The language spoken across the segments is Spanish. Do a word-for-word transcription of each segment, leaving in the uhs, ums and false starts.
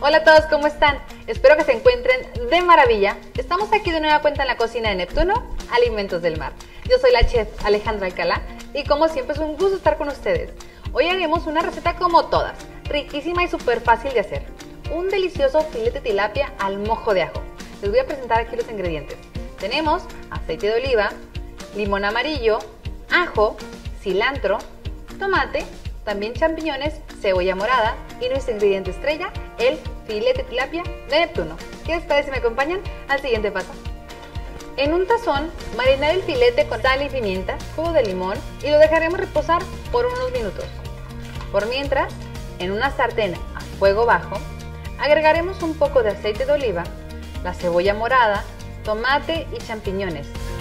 Hola a todos, ¿cómo están? Espero que se encuentren de maravilla. Estamos aquí de nueva cuenta en la cocina de Neptuno, Alimentos del Mar. Yo soy la chef Alejandra Alcalá y como siempre es un gusto estar con ustedes. Hoy haremos una receta como todas, riquísima y súper fácil de hacer. Un delicioso filete de tilapia al mojo de ajo. Les voy a presentar aquí los ingredientes. Tenemos aceite de oliva, limón amarillo, ajo, cilantro, tomate, también champiñones, cebolla morada y nuestro ingrediente estrella, el filete de tilapia de Neptuno. ¿Qué les parece si me acompañan al siguiente paso? En un tazón, marinar el filete con sal y pimienta, jugo de limón y lo dejaremos reposar por unos minutos. Por mientras, en una sartén a fuego bajo, agregaremos un poco de aceite de oliva, la cebolla morada, tomate y champiñones.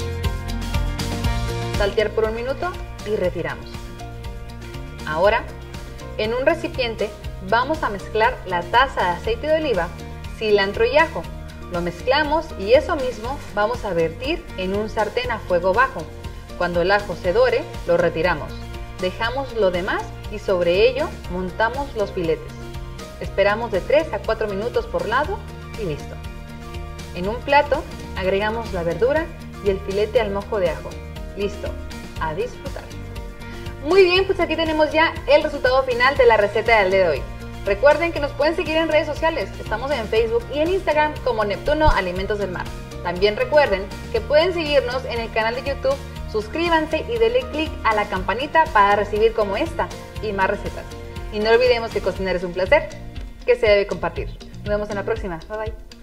Saltear por un minuto y retiramos. Ahora, en un recipiente vamos a mezclar la taza de aceite de oliva, cilantro y ajo. Lo mezclamos y eso mismo vamos a vertir en un sartén a fuego bajo. Cuando el ajo se dore, lo retiramos. Dejamos lo demás y sobre ello montamos los filetes. Esperamos de tres a cuatro minutos por lado y listo. En un plato agregamos la verdura y el filete al mojo de ajo. Listo, a disfrutar. Muy bien, pues aquí tenemos ya el resultado final de la receta del día de hoy. Recuerden que nos pueden seguir en redes sociales, estamos en Facebook y en Instagram como Neptuno Alimentos del Mar. También recuerden que pueden seguirnos en el canal de YouTube, suscríbanse y denle click a la campanita para recibir como esta y más recetas. Y no olvidemos que cocinar es un placer que se debe compartir. Nos vemos en la próxima, bye bye.